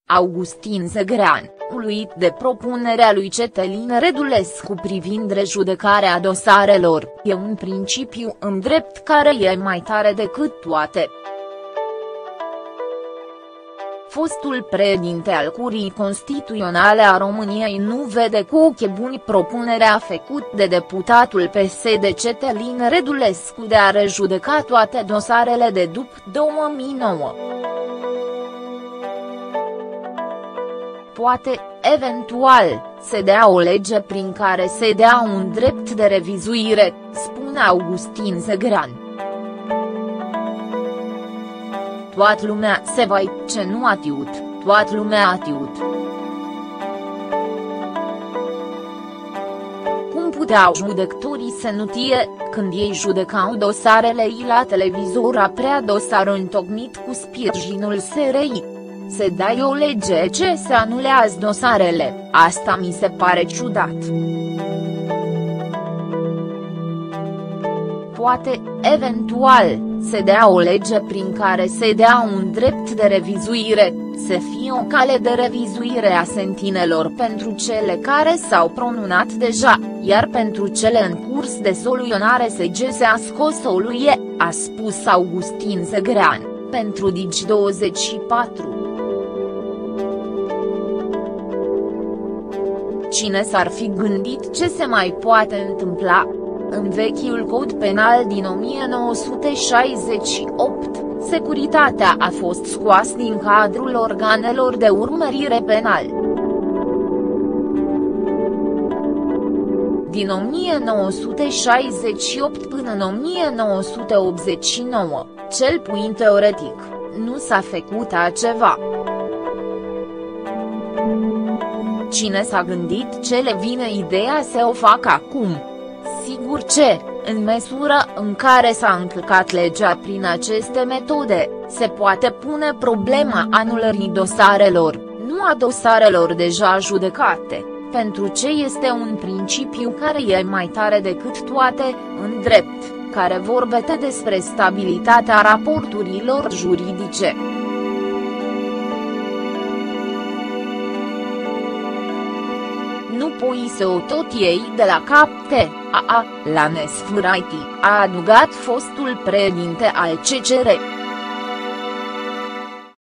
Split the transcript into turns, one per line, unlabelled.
Augustin Segrean, uluit de propunerea lui Cătălin Rădulescu privind rejudecarea dosarelor, e un principiu în drept care e mai tare decât toate. Fostul președinte al Curii Constituționale a României nu vede cu ochi buni propunerea făcută de deputatul PSD Cătălin Rădulescu de a rejudeca toate dosarele de după 2009. Poate, eventual, se dea o lege prin care se dea un drept de revizuire, spune Augustin Segrean. Toată lumea se va ce nu a tiut, toată lumea a tiut. Cum puteau judecătorii să nu tie, când ei judecau dosarele la televizor aprea dosar întocmit cu sprijinul SRI? Se dai o lege ce se anulează dosarele, asta mi se pare ciudat. Poate, eventual, se dea o lege prin care se dea un drept de revizuire, să fie o cale de revizuire a sentinelor pentru cele care s-au pronunțat deja, iar pentru cele în curs de soluționare se a scos soluie, a spus Augustin Segrean, pentru Digi24. Cine s-ar fi gândit ce se mai poate întâmpla? În vechiul cod penal din 1968, securitatea a fost scoasă din cadrul organelor de urmărire penal. Din 1968 până în 1989, cel puțin teoretic, nu s-a făcut altceva. Cine s-a gândit ce le vine ideea să o facă acum? Sigur ce, în măsură în care s-a încălcat legea prin aceste metode, se poate pune problema anulării dosarelor, nu a dosarelor deja judecate, pentru ce este un principiu care e mai tare decât toate, în drept, care vorbește despre stabilitatea raporturilor juridice. Nu poți să o tot iei de la capte, la nesfârșit, a adăugat fostul președinte al CCR.